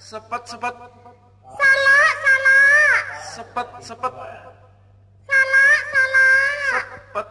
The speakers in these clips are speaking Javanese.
Sepet, sepet. Salak, salak. Sepet, sepet. Salak, salak. Sepet.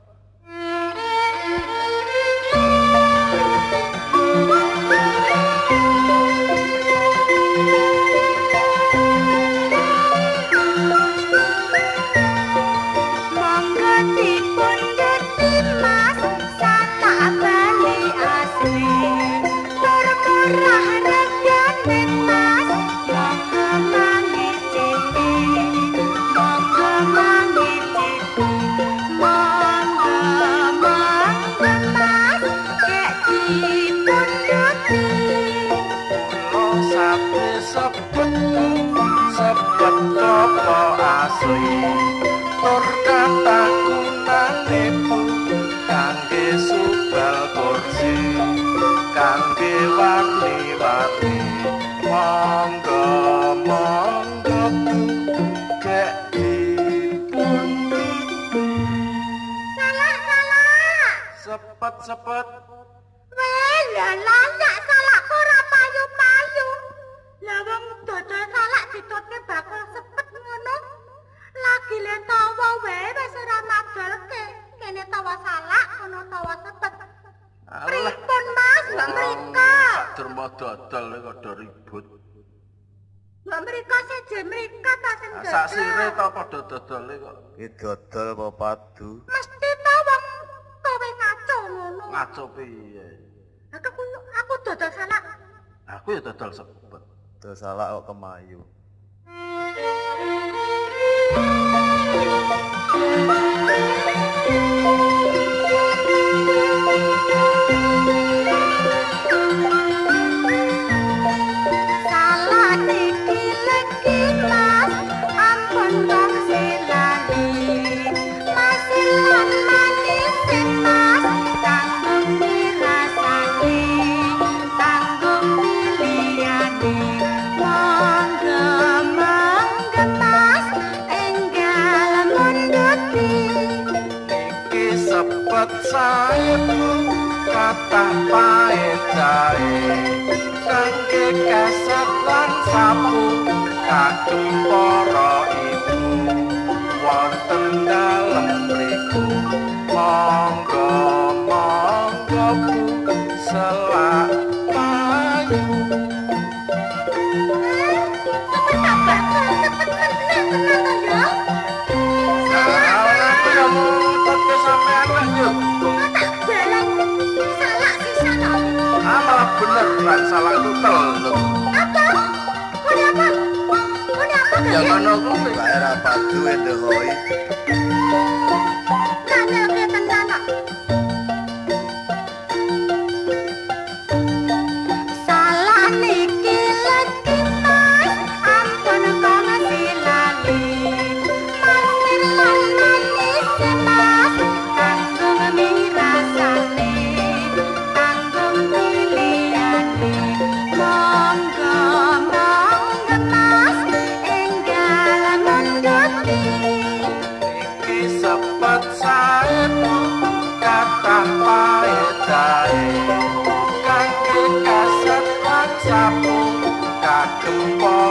Monggo dipundhut Mas salak bali asli. Tur murah regane Mas. Monggo mangicipi. Monggo mangicipi. Monggo monggo Mas kek dipundhuti. Lo sapi sepet, sepet apa asli. Tur kataku nanipu kangge subal kursi, kangge warni-warni. Monggo monggo kek dipundi. Salak, salak. Sepet, sepet. Weh, layak salakku ora payu-payu. Lah wong dodol salak ditutke bakul sepet ngono. Lagi le tawa wae wis ora madolke. Kene tawa salak, kono tawa sepet. Pripun Mas, mbak mrika? Dermo dodol kok do ribut. Mbak mrika seje mrika ta sing dodol. Sak sire ta padha dodole kok. Ki dodol apa padu? Mesti ta wong kowe ngaco ngono. Ngaco piye? Aku dodol salak. Aku ya dodol sepet. Dodol salak kok kemayu. Salak iki legi Mas, ampun wong silali. Masilan manis Mas, tanggung dirasani, tanggung pilihane. Monggo monggo Mas, enggal munduti. Iki sepet saebu kata paedae kangge kaset lan sapu kagem para ibu wonten dalem mriku. Monggo monggo Bu selak payu. Cepet tak bakal, cepet meneh tenan ya. Aku kamu tetep sampean lah yuk. Tak balang salak sisan kok. Malah bener kan salah itu telur. Apa? Ini apa? Ini apa Ya gak? ngono kuwi. Daerah padu endehoi. Kane oke tenan kok. Salak niki lagi Mas, ampun kok silali. Masilan manis Mas, tanggung mirasane, tanggung pilihane. Monggo monggo Mas, enggal munduti. Iki sepet saebu kata paedae kangge kaset lan sapu kagem